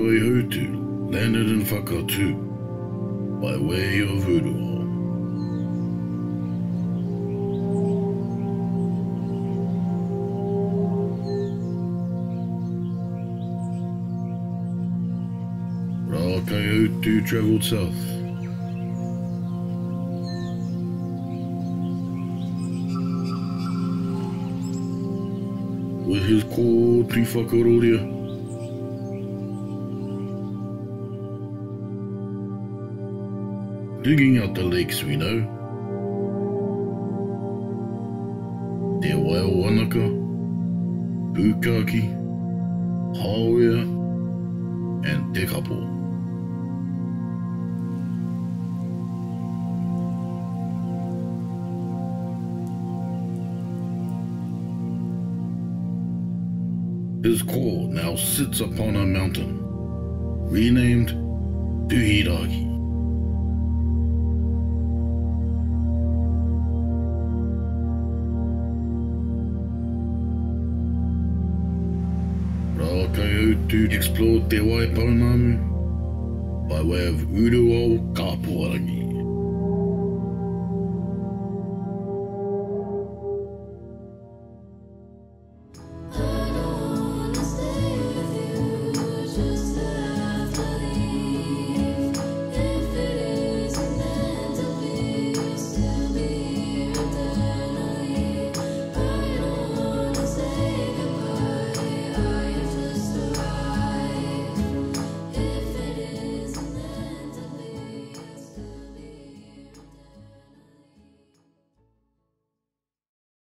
Rākaihautū landed in Whakatū by way of Uruao. Rākaihautū travelled south. With his kōti whakaroria, digging out the lakes we know, te Wānaka, Pukaki, Hāwea, and te kapo. His core now sits upon a mountain, renamed Tuhiraki. Rākaihautū explored te Waipaunamu by way of Uruaokapuarangi.